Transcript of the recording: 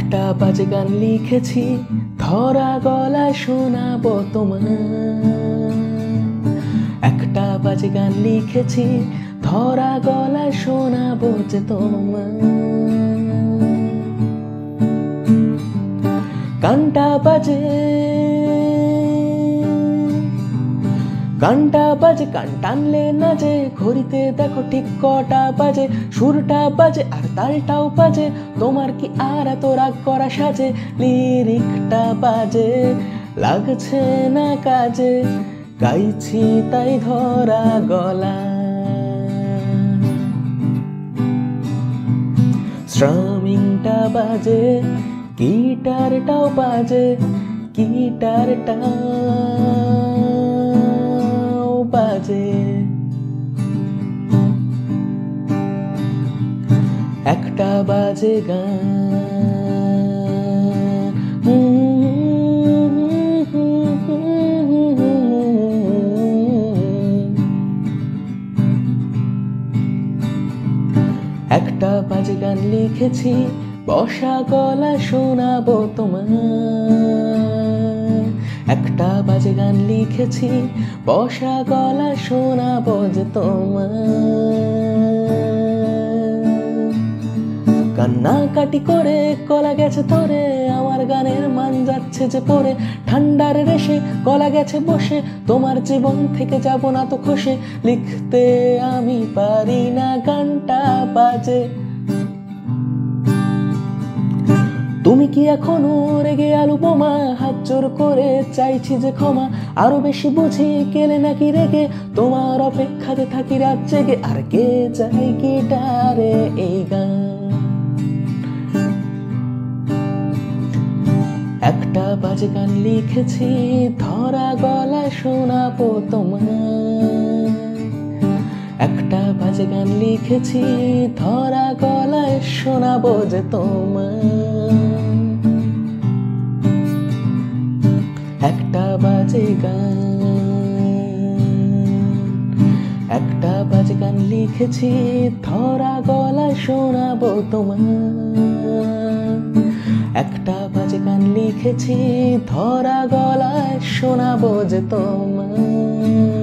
একটা বাজে গান লিখেছি, ধরা গলায় শোনাবো তোমার। একটা বাজে গান লিখেছি, ধরা গলায় শোনাবো যে তোমার। গানটা বাজে গানটা বাজে, গান টানলে না যে, ঘড়িতে দেখো ঠিক কটা বাজে। সুরটা বাজে আর তালটাও বাজে, তোমার কি আর এত রাগ করা সাজে? লিরিকটা বাজে, লাগছে না কাজে, গাইছি তাই ধরা গলা। স্ট্রামিংটা বাজে, গিটারটাও বাজে, গিটারটাও বাজে। একটা বাজে গান, একটা বাজে গান লিখেছি, বসা গলা শোনাবো তোমার। একটা বাজে গান লিখেছি, বসা গলা শোনাবো যে তোমার। কান্নাকাটি করে গলা গেছে তোরে, আমার গানের মান যাচ্ছে যে পড়ে। ঠান্ডার রেশে গলা গেছে বসে, তোমার জীবন থেকে যাব না তো খসে। লিখতে আমি পারি না, গানটা বাজে। তুমি কি এখনো রেগে আলু বোমা? হাত জোর করে চাইছি যে ক্ষমা। আরো বেশি বুঝি কেলে নাকি রেগে, তোমার অপেক্ষাতে থাকি রাত জেগে। আর কে চাই গিটারে এই গান। একটা বাজে গান লিখেছি, ধরা গলায় শোনাবো তোমার। একটা বাজে গান লিখেছি, ধরা গলায় শোনাবো যে তোমার। একটা বাজে গান, একটা বাজে গান লিখেছি, ধরা গলায় শোনাবো তোমার। একটা বাজে গান লিখেছি, ধরা গলায় শোনাবো যে তোমার।